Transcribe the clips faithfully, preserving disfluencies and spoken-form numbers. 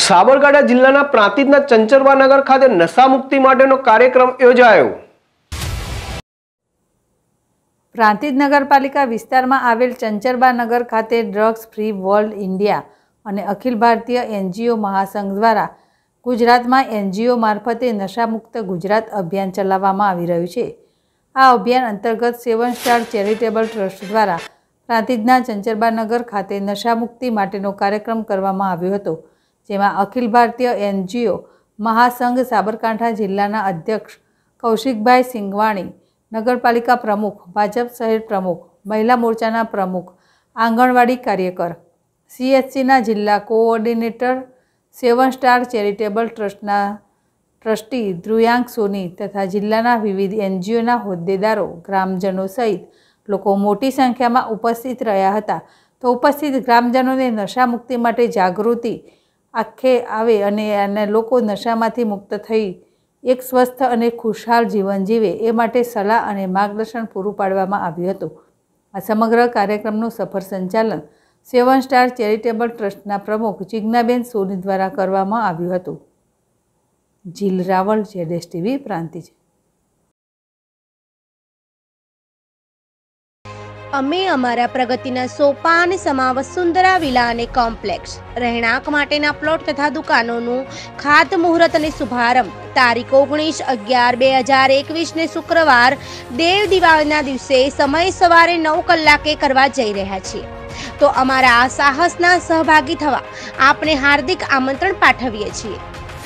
સાબરકાંઠા જિલ્લાના પ્રાંતિજના ચંચરબાનગર ખાતે નશા મુક્તિ માટેનો કાર્યક્રમ યોજાયો। પ્રાંતિજ નગરપાલિકા વિસ્તારમાં આવેલ ચંચરબાનગર ખાતે ડ્રગ્સ ફ્રી વર્લ્ડ ઇન્ડિયા અને અખિલ ભારતીય એનજીઓ મહાસંઘ દ્વારા ગુજરાતમાં એનજીઓ મારફતે નશામુક્ત ગુજરાત અભિયાન ચલાવવામાં આવી રહ્યું છે। આ અભિયાન અંતર્ગત સેવન સ્ટાર ચેરિટેબલ ટ્રસ્ટ દ્વારા પ્રાંતિજના ચંચરબાનગર ખાતે નશામુક્તિ માટેનો કાર્યક્રમ કરવામાં આવ્યો હતો, જેમાં અખિલ ભારતીય એનજીઓ મહાસંઘ સાબરકાંઠા જિલ્લાના અધ્યક્ષ કૌશિકભાઈ સિંઘવાણી, નગરપાલિકા પ્રમુખ, ભાજપ શહેર પ્રમુખ, મહિલા મોરચાના પ્રમુખ, આંગણવાડી કાર્યકર, સીએચસીના જિલ્લા કોઓર્ડિનેટર, સેવન સ્ટાર ચેરિટેબલ ટ્રસ્ટના ટ્રસ્ટી ધ્રુયાંક સોની તથા જિલ્લાના વિવિધ એનજીઓના હોદ્દેદારો, ગ્રામજનો સહિત લોકો મોટી સંખ્યામાં ઉપસ્થિત રહ્યા હતા। તો ઉપસ્થિત ગ્રામજનોને નશા મુક્તિ માટે જાગૃતિ આખે આવે અને અને લોકો નશામાંથી મુક્ત થઈ એક સ્વસ્થ અને ખુશહાલ જીવન જીવે એ માટે સલાહ અને માર્ગદર્શન પૂરું પાડવામાં આવ્યું હતું। આ સમગ્ર કાર્યક્રમનું સફળ સંચાલન સેવન સ્ટાર ચેરિટેબલ ટ્રસ્ટના પ્રમુખ જિજ્ઞાબેન સોની દ્વારા કરવામાં આવ્યું હતું। જીલ રાવલ, જેડેશ ટીવી, પ્રાંતિજ। અમે અમારા પ્રગતિના સોપાન સમા વસુંધરા વિલા અને કોમ્પ્લેક્સ રહેણાંક માટેના પ્લોટ તથા દુકાનોનું ખાતમુહૂર્ત અને શુભારંભ તારીખ ઓગણીસ અગિયાર બે હજાર એકવીસ ને શુક્રવાર દેવ દિવાળીના દિવસે સમય સવારે નવ કલાકે કરવા જઈ રહ્યા છીએ। તો અમારા આ સાહસના સહભાગી થવા આપને હાર્દિક આમંત્રણ પાઠવીએ છીએ।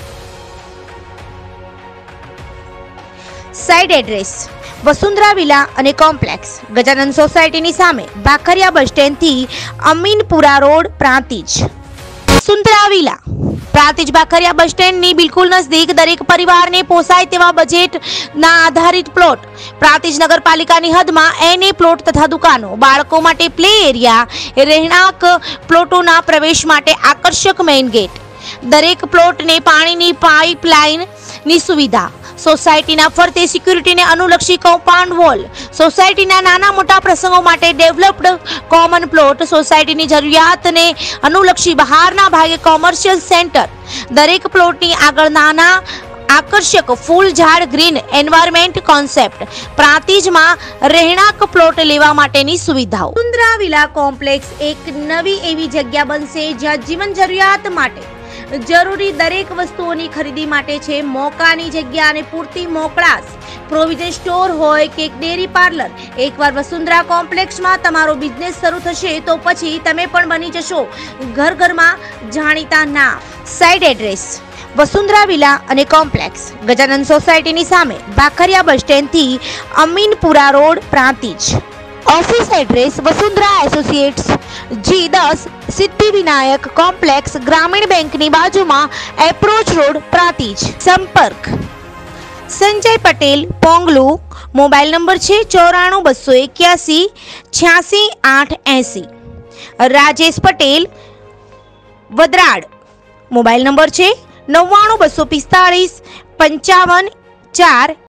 સાઇટ એડ્રેસ વસુંધરા વિલા અને કોમ્પ્લેક્સ, ગજાનંદ સોસાયટીની સામે, બાખરિયા બસ સ્ટેન્ડથી Aminpura road, Prantij. Vasundhara villa Prantij Bakhariya bus સ્ટેન્ડની બિલકુલ નજદીક દરેક પરિવારને પોસાય તેવા બજેટના આધારિત પ્લોટ, પ્રાંતિજ નગરપાલિકાની હદમાં એને પ્લોટ તથા દુકાનો, બાળકો માટે પ્લે એરિયા, રહેણાંક પ્લોટોના પ્રવેશ માટે આકર્ષક મેઇન ગેટ, દરેક પ્લોટને પાણીની પાઇપલાઇનની સુવિધા, સોસાયટીના ફરતે સિક્યુરિટીને અનુલક્ષી કમ્પાઉન્ડ વોલ, સોસાયટીના નાના મોટા પ્રસંગો માટે ડેવલપ્ડ કોમન પ્લોટ, સોસાયટીની જરૂરિયાતને અનુલક્ષી બહારના ભાગે કોમર્શિયલ સેન્ટર, દરેક પ્લોટની આગળ નાના આકર્ષક ફૂલ ઝાડ, ગ્રીન એન્વાયરમેન્ટ કોન્સેપ્ટ, પ્રાંતિજમાં રહેણાંક પ્લોટ લેવા માટેની સુવિધાઓ। વસુંધરા વિલા કોમ્પ્લેક્સ એક નવી એવી જગ્યા બનશે જ્યાં જીવન જરૂરિયાત માટે જરૂરી દરેક વસ્તુઓની ખરીદી માટે છે મોકાની જગ્યા અને પૂરતી મોકળાશ, પ્રોવિઝન સ્ટોર હોય કે ડેરી પાર્લર। એકવાર વસુંધરા કોમ્પ્લેક્સમાં તમારો બિઝનેસ શરૂ થશે તો પછી તમે પણ બની જશો ઘર ઘરમાં જાણીતા નામ। સાઇટ એડ્રેસ વસુંધરા વિલા અને કોમ્પ્લેક્સ, ગજાનંદ સોસાયટીની સામે, બાખરિયા બસ સ્ટેન્ડથી Aminpura road, Prantij. Office address Vasundhara associates, G દસ, સિદ્ધિ વિનાયક કોમ્પ્લેક્સ, ગ્રામીણ બેંકની બાજુમાં, એપ્રોચ રોડ, પ્રાંતિજ। સંપર્ક સંજય પટેલ, પોંગલુ, મોબાઈલ નંબર છે ચોરાણું બસો એક્યાસી છ્યાસી આઠ એસી। રાજેશ પટેલ, વદરાડ, મોબાઈલ નંબર છે નવ્વાણું બસો પિસ્તાળીસ પંચાવન ચાર।